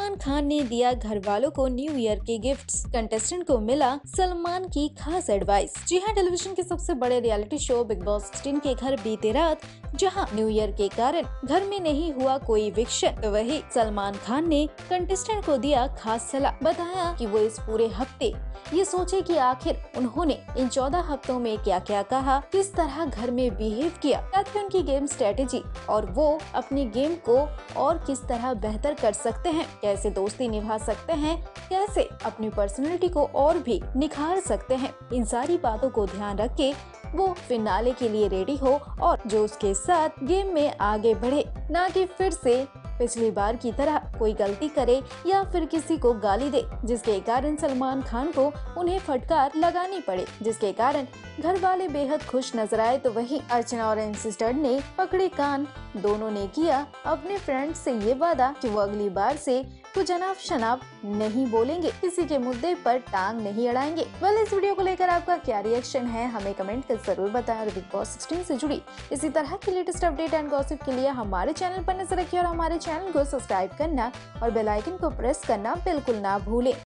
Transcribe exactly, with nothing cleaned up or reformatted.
सलमान खान ने दिया घर वालों को न्यू ईयर के गिफ्ट्स। कंटेस्टेंट को मिला सलमान की खास एडवाइस। जी हाँ, टेलीविजन के सबसे बड़े रियलिटी शो बिग बॉस सोलह के घर बीते रात जहां न्यू ईयर के कारण घर में नहीं हुआ कोई इविक्शन, तो वही सलमान खान ने कंटेस्टेंट को दिया खास सलाह। बताया कि वो इस पूरे हफ्ते ये सोचे कि आखिर उन्होंने इन चौदह हफ्तों में क्या क्या कहा, किस तरह घर में बिहेव किया, क्या थी उनकी गेम स्ट्रेटेजी और वो अपनी गेम को और किस तरह बेहतर कर सकते हैं, कैसे दोस्ती निभा सकते हैं, कैसे अपनी पर्सनैलिटी को और भी निखार सकते हैं। इन सारी बातों को ध्यान रख के वो फिनाले के लिए रेडी हो और जो उसके साथ गेम में आगे बढ़े, ना कि फिर से पिछली बार की तरह कोई गलती करे या फिर किसी को गाली दे, जिसके कारण सलमान खान को उन्हें फटकार लगानी पड़े, जिसके कारण घर वाले बेहद खुश नजर आए। तो वहीं अर्चना और सिस्टर ने पकड़े कान। दोनों ने किया अपने फ्रेंड से ये वादा कि वो अगली बार से कुछ अनाप शनाप नहीं बोलेंगे, किसी के मुद्दे पर टांग नहीं अड़ाएंगे। वेल, इस वीडियो को लेकर आपका क्या रिएक्शन है, हमें कमेंट कर जरूर बताएं। और बिग बॉस सोलह से जुड़ी इसी तरह की लेटेस्ट अपडेट एंड गॉसिप के लिए हमारे चैनल पर नजर रखिए और हमारे चैनल को सब्सक्राइब करना और बेल आइकन को प्रेस करना बिल्कुल ना भूलें।